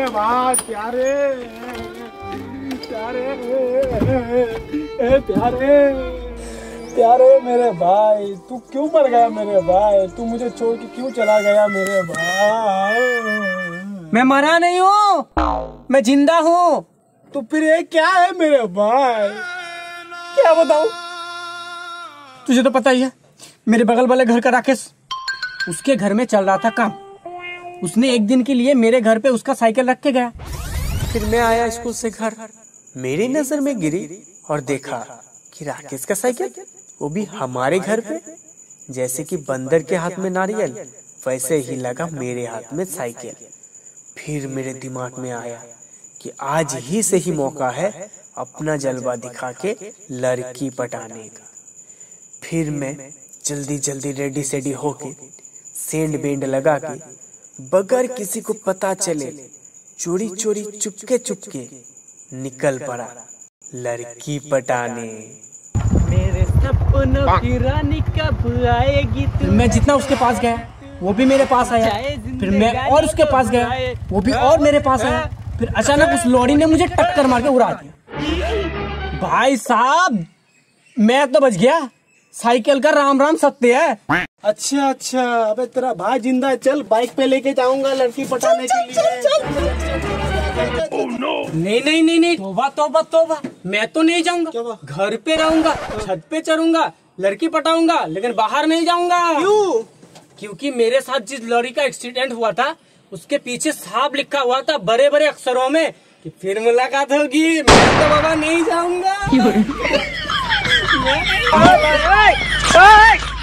मेरे भाई प्यारे प्यारे प्यारे प्यारे मेरे भाई, तू क्यों मर गया मेरे भाई? तू मुझे छोड़ के क्यों चला गया मेरे भाई? मैं मरा नहीं हूँ, मैं जिंदा हूँ। तो फिर ये क्या है मेरे भाई? क्या बताऊँ? तुझे तो पता ही है, मेरे बगल वाले घर का राकेश, उसके घर में चल रहा था काम। उसने एक दिन के लिए मेरे घर पे उसका साइकिल रख के गया। फिर मैं आया स्कूल से घर, मेरी नजर में गिरी और देखा कि राकेश का साइकिल, वो भी हमारे घर पे। जैसे कि बंदर के हाथ में नारियल, वैसे ही लगा मेरे हाथ में साइकिल। फिर मेरे दिमाग में आया कि आज ही से ही मौका है अपना जलवा दिखा के लड़की पटाने का। फिर मैं जल्दी जल्दी रेडी सेडी होके सेंड बेंड लगा के बगैर किसी को पता चले चोरी चोरी चुपके चुपके निकल पड़ा लड़की पटाने। मेरे सपनों की रानी कब आएगी? मैं जितना उसके पास गया वो भी मेरे पास आया, फिर मैं और उसके पास गया, वो भी और मेरे पास आया। फिर अचानक उस लॉरी ने मुझे टक्कर मार के उड़ा दिया। भाई साहब, मैं तो बच गया। साइकिल का राम राम सत्य है। अच्छा अच्छा, अबे तेरा भाई जिंदा है, चल बाइक पे लेके जाऊंगा लड़की पटाने के लिए। नहीं नहीं नहीं नहीं, तोबा तोबा तोबा, मैं तो नहीं जाऊंगा। घर पे रहूंगा, छत पे चढ़ूंगा, लड़की पटाऊंगा, लेकिन बाहर नहीं जाऊंगा। क्यों? क्योंकि मेरे साथ जिस लॉरी का एक्सीडेंट हुआ था, उसके पीछे साफ लिखा हुआ था बड़े बड़े अक्षरों में कि फिर मुलाकात होगी। मैं तो बाबा नहीं जाऊंगा।